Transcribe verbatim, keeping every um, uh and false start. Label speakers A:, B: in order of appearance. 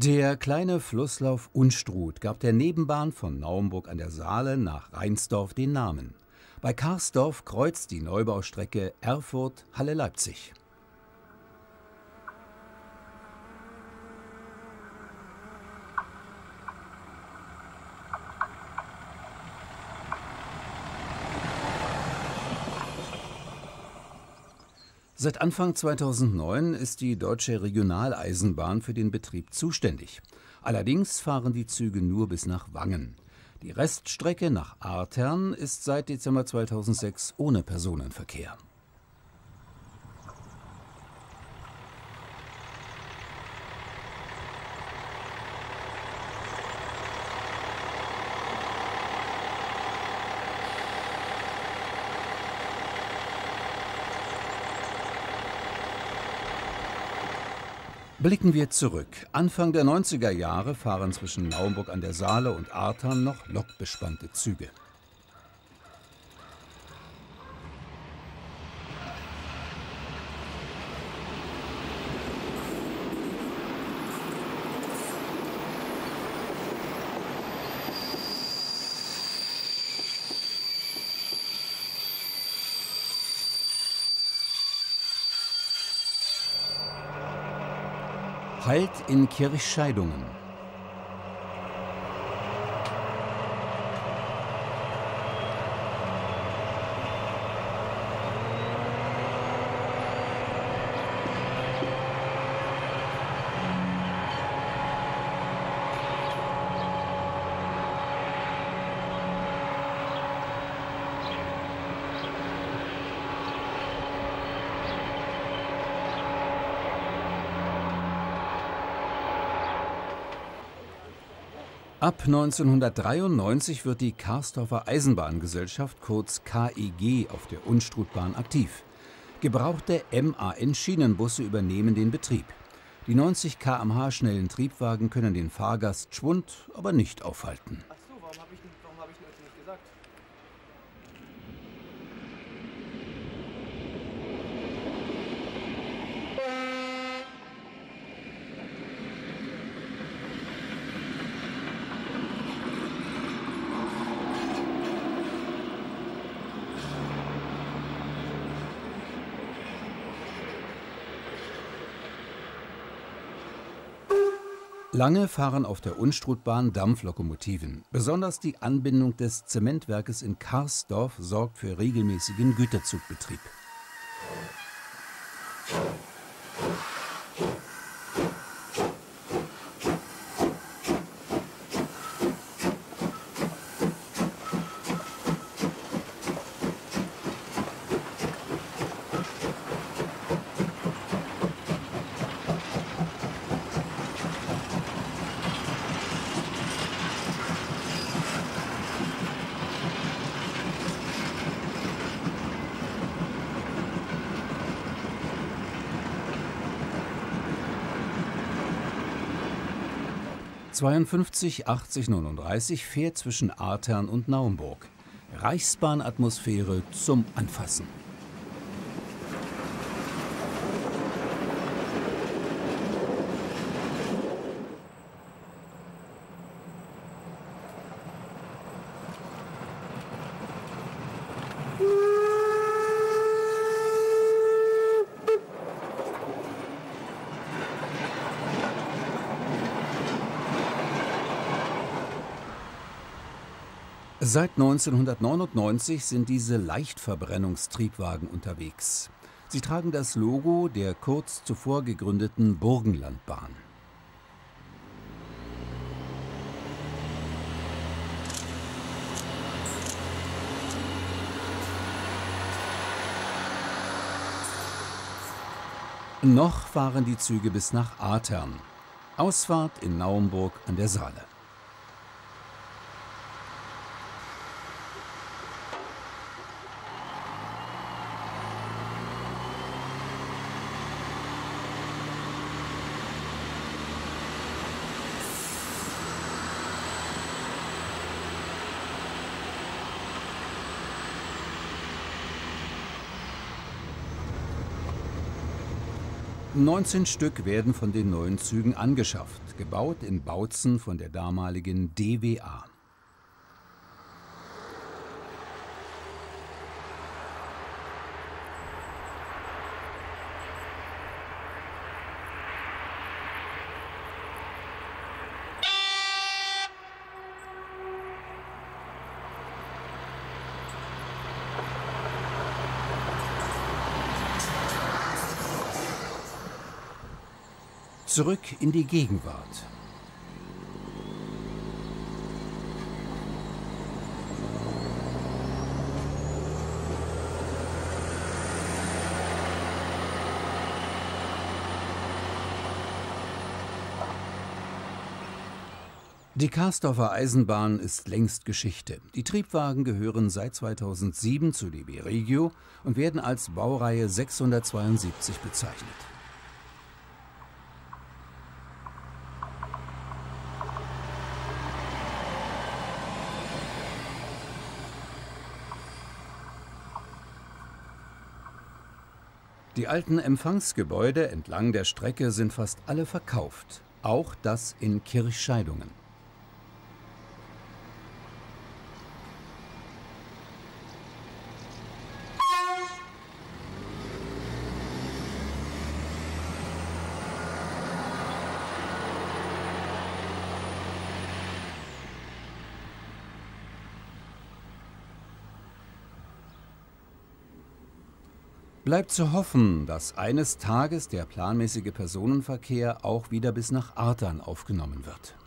A: Der kleine Flusslauf Unstrut gab der Nebenbahn von Naumburg an der Saale nach Reinsdorf den Namen. Bei Karsdorf kreuzt die Neubaustrecke Erfurt-Halle-Leipzig. Seit Anfang zweitausendneun ist die Deutsche Regionaleisenbahn für den Betrieb zuständig. Allerdings fahren die Züge nur bis nach Wangen. Die Reststrecke nach Artern ist seit Dezember zweitausendsechs ohne Personenverkehr. Blicken wir zurück. Anfang der neunziger Jahre fahren zwischen Naumburg an der Saale und Artern noch lokbespannte Züge. Halt in Kirchscheidungen. Ab neunzehnhundertdreiundneunzig wird die Karsdorfer Eisenbahngesellschaft, kurz K E G, auf der Unstrutbahn aktiv. Gebrauchte M A N-Schienenbusse übernehmen den Betrieb. Die neunzig Kilometer pro Stunde schnellen Triebwagen können den Fahrgastschwund aber nicht aufhalten.
B: Ach so, warum habe ich, warum hab ich das nicht gesagt?
A: Lange fahren auf der Unstrutbahn Dampflokomotiven. Besonders die Anbindung des Zementwerkes in Karsdorf sorgt für regelmäßigen Güterzugbetrieb. zweiundfünfzig achtzig neununddreißig fährt zwischen Artern und Naumburg. Reichsbahnatmosphäre zum Anfassen. Seit neunzehnhundertneunundneunzig sind diese Leichtverbrennungstriebwagen unterwegs. Sie tragen das Logo der kurz zuvor gegründeten Burgenlandbahn. Noch fahren die Züge bis nach Artern. Ausfahrt in Naumburg an der Saale. neunzehn Stück werden von den neuen Zügen angeschafft, gebaut in Bautzen von der damaligen D W A. Zurück in die Gegenwart. Die Karsdorfer Eisenbahn ist längst Geschichte. Die Triebwagen gehören seit zweitausendsieben zu D B Regio und werden als Baureihe sechshundertzweiundsiebzig bezeichnet. Die alten Empfangsgebäude entlang der Strecke sind fast alle verkauft, auch das in Kirchscheidungen. Bleibt zu hoffen, dass eines Tages der planmäßige Personenverkehr auch wieder bis nach Artern aufgenommen wird.